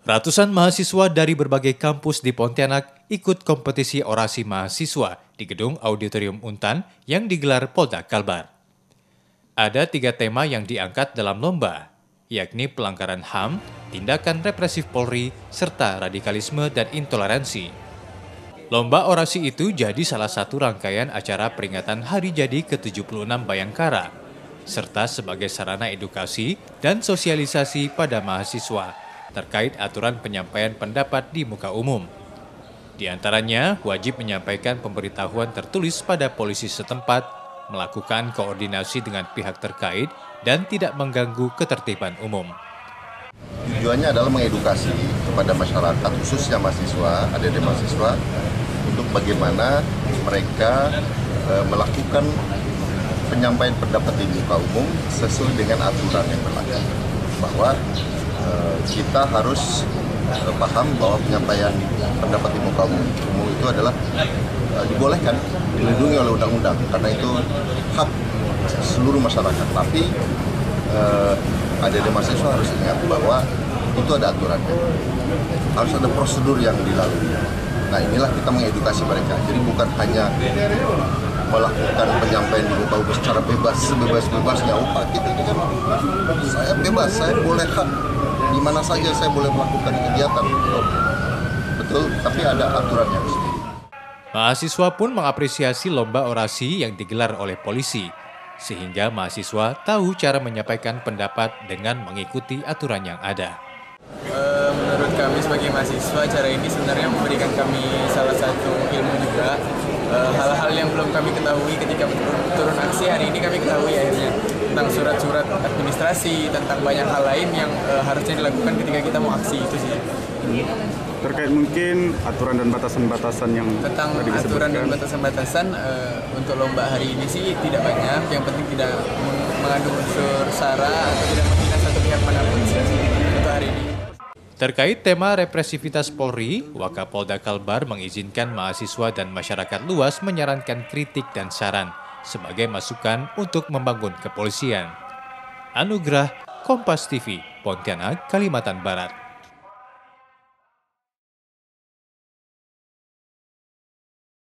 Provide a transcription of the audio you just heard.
Ratusan mahasiswa dari berbagai kampus di Pontianak ikut kompetisi orasi mahasiswa di Gedung Auditorium Untan yang digelar Polda Kalbar. Ada 3 tema yang diangkat dalam lomba, yakni pelanggaran HAM, tindakan represif Polri, serta radikalisme dan intoleransi. Lomba orasi itu jadi salah satu rangkaian acara peringatan Hari Jadi ke-76 Bayangkara, serta sebagai sarana edukasi dan sosialisasi pada mahasiswa terkait aturan penyampaian pendapat di muka umum. Di antaranya, wajib menyampaikan pemberitahuan tertulis pada polisi setempat, melakukan koordinasi dengan pihak terkait, dan tidak mengganggu ketertiban umum. Tujuannya adalah mengedukasi kepada masyarakat, khususnya mahasiswa, adik-adik mahasiswa, untuk bagaimana mereka melakukan penyampaian pendapat di muka umum sesuai dengan aturan yang berlaku. Bahwa kita harus paham bahwa penyampaian pendapat di muka umum itu adalah dibolehkan, dilindungi oleh undang-undang, karena itu hak seluruh masyarakat. Tapi adik-adik mahasiswa harus ingat bahwa itu ada aturannya, harus ada prosedur yang dilalui. Nah, inilah kita mengedukasi mereka. Jadi bukan hanya melakukan penyampaian di muka umum secara bebas, sebebas-bebasnya. Oh Pak, kita ini kan saya bebas, saya boleh hak di mana saja saya boleh melakukan kegiatan. Betul, tapi ada aturannya di sini. Mahasiswa pun mengapresiasi lomba orasi yang digelar oleh polisi, sehingga mahasiswa tahu cara menyampaikan pendapat dengan mengikuti aturan yang ada. Menurut kami sebagai mahasiswa, cara ini sebenarnya memberikan kami salah satu ilmu juga. Hal-hal yang belum kami ketahui ketika turun aksi hari ini kami ketahui akhirnya, tentang surat-surat administrasi, tentang banyak hal lain yang harusnya dilakukan ketika kita mau aksi itu sih. Terkait mungkin aturan dan batasan-batasan yang tentang aturan dan batasan-batasan untuk lomba hari ini sih tidak banyak, yang penting tidak mengandung unsur sara atau tidak menghina satu pihak manapun sih untuk hari ini. Terkait tema represivitas Polri, Wakapolda Kalbar mengizinkan mahasiswa dan masyarakat luas menyarankan kritik dan saran sebagai masukan untuk membangun kepolisian. Anugrah, Kompas TV, Pontianak, Kalimantan Barat.